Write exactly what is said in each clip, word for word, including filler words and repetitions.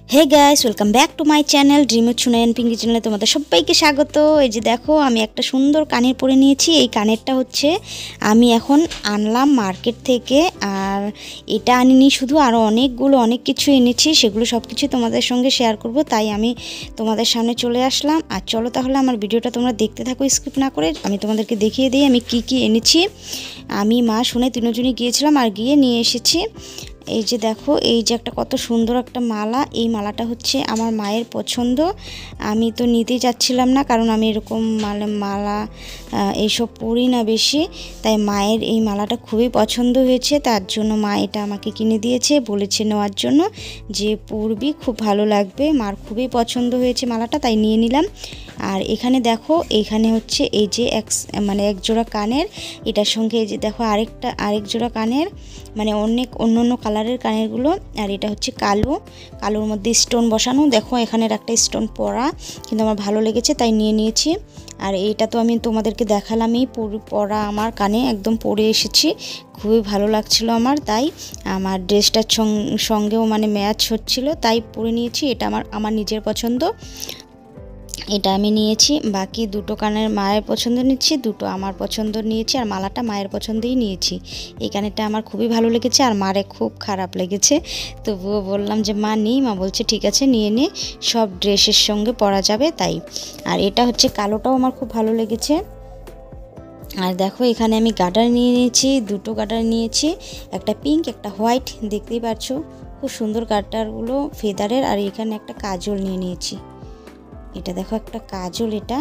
Hey guys, welcome back to my channel dream with Sunoy and Pinky চ্যানেলে তোমাদের সবাইকে স্বাগত। এই যে দেখো, আমি একটা সুন্দর কানের পরে নিয়েছি। এই কানেরটা হচ্ছে আমি এখন আনলাম মার্কেট থেকে, আর এটা আনিনি শুধু, আরও অনেকগুলো অনেক কিছু এনেছি, সেগুলো সব কিছু তোমাদের সঙ্গে শেয়ার করব। তাই আমি তোমাদের সামনে চলে আসলাম। আর চলো তাহলে আমার ভিডিওটা তোমরা দেখতে থাকো স্কিপ না করে। আমি তোমাদেরকে দেখিয়ে দিই আমি কি কি এনেছি। আমি মা শুনে তিনজনই গিয়েছিলাম আর গিয়ে নিয়ে এসেছি। এই যে দেখো, এই যে একটা কত সুন্দর একটা মালা। এই মালাটা হচ্ছে আমার মায়ের পছন্দ। আমি তো নিতেই চাচ্ছিলাম না, কারণ আমি এরকম মালা মালা এইসব পরি না বেশি। তাই মায়ের এই মালাটা খুবই পছন্দ হয়েছে, তার জন্য মা এটা আমাকে কিনে দিয়েছে, বলেছে নেওয়ার জন্য, যে পরবি খুব ভালো লাগবে। মার খুবই পছন্দ হয়েছে মালাটা, তাই নিয়ে নিলাম। আর এখানে দেখো, এখানে হচ্ছে এই যে এক মানে এক জোড়া কানের, এটার সঙ্গে এই যে দেখো আরেকটা আরেক জোড়া কানের, মানে অনেক অন্য অন্য কালারের কানেরগুলো। আর এটা হচ্ছে কালো, কালোর মধ্যে স্টোন বসানো। দেখো এখানের একটা স্টোন পরা, কিন্তু আমার ভালো লেগেছে তাই নিয়ে নিয়েছি। আর এইটা তো আমি তোমাদেরকে দেখালামই, পরা আমার কানে একদম পরে এসেছি, খুবই ভালো লাগছিল আমার। তাই আমার ড্রেসটার সঙ্গেও মানে ম্যাচ হচ্ছিল, তাই পরে নিয়েছি। এটা আমার আমার নিজের পছন্দ, এটা আমি নিয়েছি। বাকি দুটো কানের মায়ের পছন্দ নিচ্ছি, দুটো আমার পছন্দ নিয়েছি, আর মালাটা মায়ের পছন্দেই নিয়েছি। এই কানেরটা আমার খুবই ভালো লেগেছে, আর মারে খুব খারাপ লেগেছে। তবুও বললাম যে মা নিই, মা বলছে ঠিক আছে নিয়ে নে, সব ড্রেসের সঙ্গে পরা যাবে তাই। আর এটা হচ্ছে কালোটাও আমার খুব ভালো লেগেছে। আর দেখো এখানে আমি গার্ডার নিয়ে নিয়েছি, দুটো গার্ডার নিয়েছি, একটা পিঙ্ক একটা হোয়াইট, দেখতেই পাচ্ছ খুব সুন্দর গার্ডারগুলো ফেদারের। আর এখানে একটা কাজল নিয়ে নিয়েছি, এটা দেখো একটা কাজল। এটা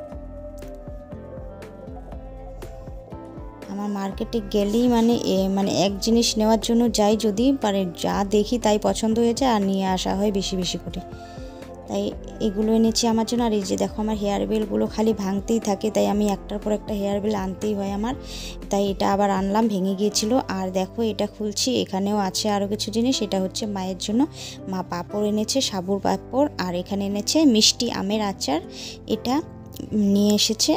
আমার মার্কেটে গেলেই মানে মানে এক জিনিস নেওয়ার জন্য যাই, যদি মানে যা দেখি তাই পছন্দ হয়ে যায় আর নিয়ে আসা হয় বেশি বেশি করে, তাই এগুলো এনেছি আমার জন্য। আর এই যে দেখো আমার হেয়ার বেলগুলো খালি ভাঙতেই থাকে, তাই আমি একটার পর একটা হেয়ার বেল আনতেই হয় আমার, তাই এটা আবার আনলাম, ভেঙে গিয়েছিল। আর দেখো এটা খুলছি, এখানেও আছে আরও কিছু জিনিস। এটা হচ্ছে মায়ের জন্য, মা পাঁপড় এনেছে, সাবুর পাঁপড়, আর এখানে এনেছে মিষ্টি আমের আচার, এটা নিয়ে এসেছে।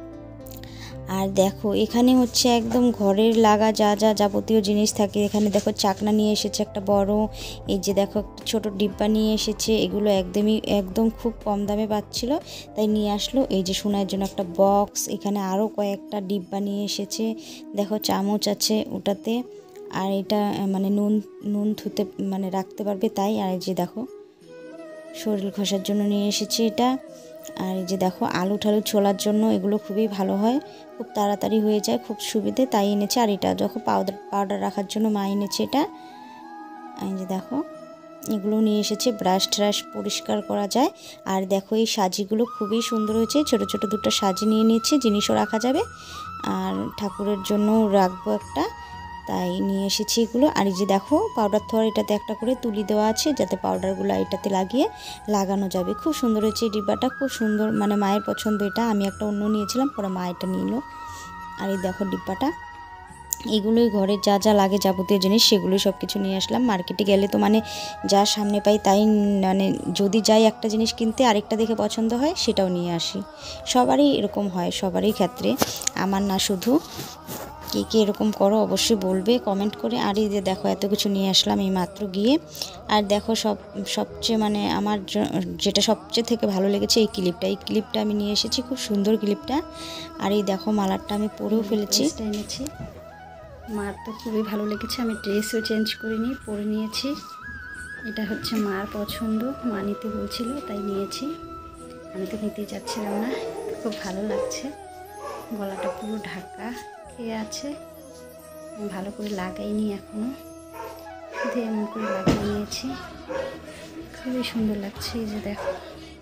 আর দেখো এখানে হচ্ছে একদম ঘরের লাগা যা যা যাবতীয় জিনিস থাকে। এখানে দেখো চাকনা নিয়ে এসেছে একটা বড়, এই যে দেখো একটা ছোটো ডিব্বা নিয়ে এসেছে। এগুলো একদমই একদম খুব কম দামে পাচ্ছিল, তাই নিয়ে আসলো। এই যে সোনার জন্য একটা বক্স, এখানে আরও কয়েকটা ডিব্বা নিয়ে এসেছে। দেখো চামচ আছে ওটাতে, আর এটা মানে নুন নুন ধুতে মানে রাখতে পারবে তাই। আর এই যে দেখো শরীর ঘষার জন্য নিয়ে এসেছি এটা। আর এই যে দেখো আলু ঠালু ছোলার জন্য, এগুলো খুবই ভালো হয়, খুব তাড়াতাড়ি হয়ে যায়, খুব সুবিধে, তাই এনেছে। আর এটা দেখো পাউডার পাউডার রাখার জন্য মা এনেছে এটা। এই যে দেখো এগুলো নিয়ে এসেছে, ব্রাশ ট্রাশ পরিষ্কার করা যায়। আর দেখো এই সাজিগুলো খুবই সুন্দর হয়েছে, ছোট ছোট দুটো সাজি নিয়ে নিয়েছে, জিনিসও রাখা যাবে, আর ঠাকুরের জন্য রাখবো একটা, তাই নিয়ে এসেছি এগুলো। আর এই যে দেখো পাউডার থোয়ার, এটাতে একটা করে তুলি দেওয়া আছে, যাতে পাউডারগুলো এটাতে লাগিয়ে লাগানো যাবে। খুব সুন্দর হয়েছে এই ডিব্বাটা, খুব সুন্দর, মানে মায়ের পছন্দ এটা। আমি একটা অন্য নিয়েছিলাম, পরে মা এটা নিল। আর এই দেখো ডিব্বাটা, এগুলোই ঘরের যা যা লাগে যাবতীয় জিনিস, সেগুলোই সব কিছু নিয়ে আসলাম। মার্কেটে গেলে তো মানে যা সামনে পাই তাই, মানে যদি যাই একটা জিনিস কিনতে আরেকটা দেখে পছন্দ হয় সেটাও নিয়ে আসি। সবারই এরকম হয়, সবারই ক্ষেত্রে, আমার না শুধু। কে কে এরকম করো অবশ্যই বলবে কমেন্ট করে। আর এই যে দেখো এত কিছু নিয়ে আসলাম এই মাত্র গিয়ে। আর দেখো সব সবচেয়ে মানে আমার যেটা সবচেয়ে থেকে ভালো লেগেছে এই ক্লিপটা, এই ক্লিপটা আমি নিয়ে এসেছি, খুব সুন্দর ক্লিপটা। আর এই দেখো মালারটা আমি পরেও ফেলেছি, এনেছি, মার তো খুবই ভালো লেগেছে, আমি ড্রেসও চেঞ্জ করিনি, পরে নিয়েছি। এটা হচ্ছে মার পছন্দ, মা নিতে বলছিল তাই নিয়েছি, আমি তো নিতেই চাচ্ছিলাম না, খুব ভালো লাগছে। গলাটা পুরো ঢাকা খেয়ে আছে, ভালো করে লাগাইনি এখনও, শুধু এমন করে লাগিয়ে নিয়েছি, খুবই সুন্দর লাগছে। এই যে দেখো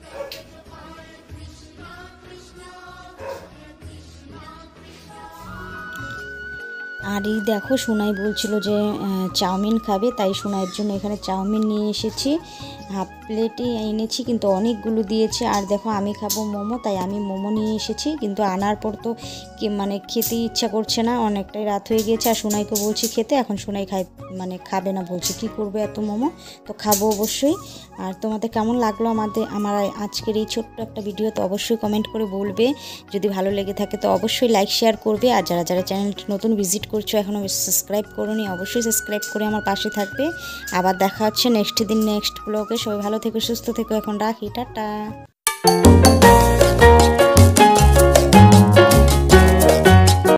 আর এই দেখো সোনাই বলছিল যে চাউমিন খাবে, তাই সোনাইয়ের জন্য এখানে চাউমিন নিয়ে এসেছি, হাফ প্লেটে এনেছি, কিন্তু অনেকগুলো দিয়েছে। আর দেখো আমি খাবো মোমো, তাই আমি মোমো নিয়ে এসেছি, কিন্তু আনার পর তো মানে খেতে ইচ্ছা করছে না, অনেকটাই রাত হয়ে গিয়েছে। আর সোনাইকে বলছি খেতে, এখন সোনাই খাই মানে খাবে না, বলছে কি করবে এত মোমো, তো খাবো অবশ্যই। আর তোমাদের কেমন লাগলো আমাদের আমার আজকের এই ছোট্ট একটা ভিডিও, তো অবশ্যই কমেন্ট করে বলবে। যদি ভালো লেগে থাকে তো অবশ্যই লাইক শেয়ার করবে, আর যারা যারা চ্যানেলটি নতুন ভিজিট করছো এখনও সাবস্ক্রাইব করোনি, অবশ্যই সাবস্ক্রাইব করে আমার পাশে থাকবে। আবার দেখা হচ্ছে নেক্সট দিন নেক্সট ব্লগে। সবাই ভালো থেকো, সুস্থ থেকো, এখন রাখি, টাটা।